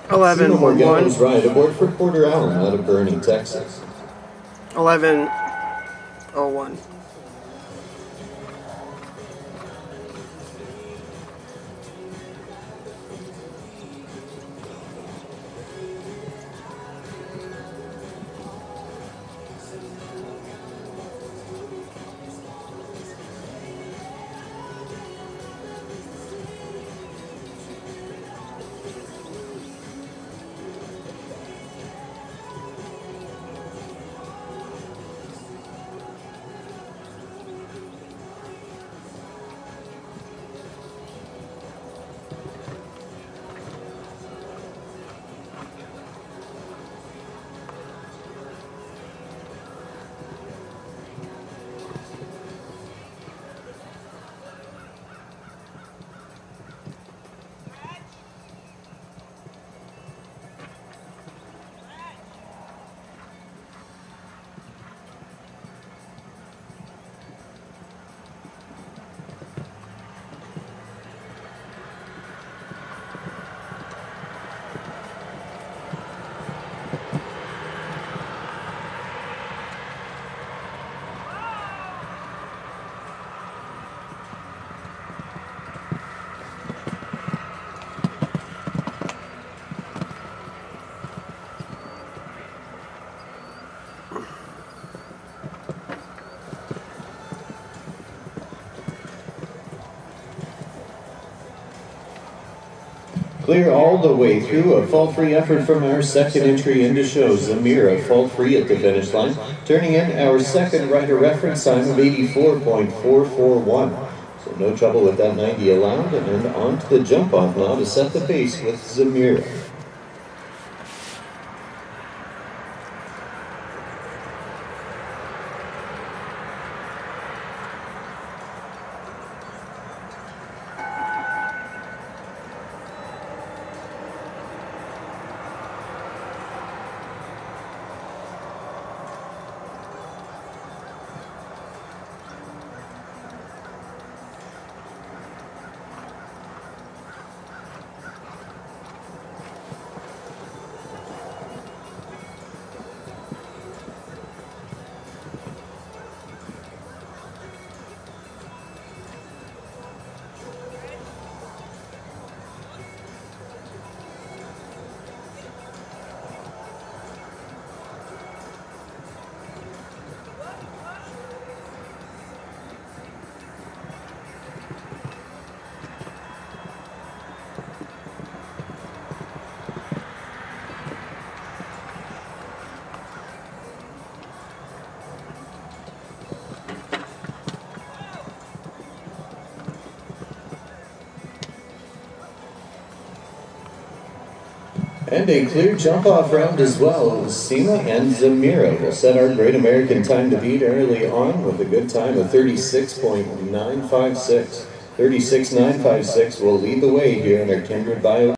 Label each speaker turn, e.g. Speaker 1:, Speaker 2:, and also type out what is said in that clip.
Speaker 1: Sima Morgello is right aboard for Porter Allen out of Boerne, Texas.
Speaker 2: 11:01.
Speaker 1: Clear all the way through, a fault-free effort from our second entry into show. Zamira fault-free at the finish line, turning in our second rider reference time of 84.441. So no trouble with that 90 allowed, and on to the jump-off now to set the pace with Zamira. And a clear jump-off round as well. Sima and Zamira will set our Great American time to beat early on with a good time of 36.956. 36.956 will lead the way here in our Kindredbio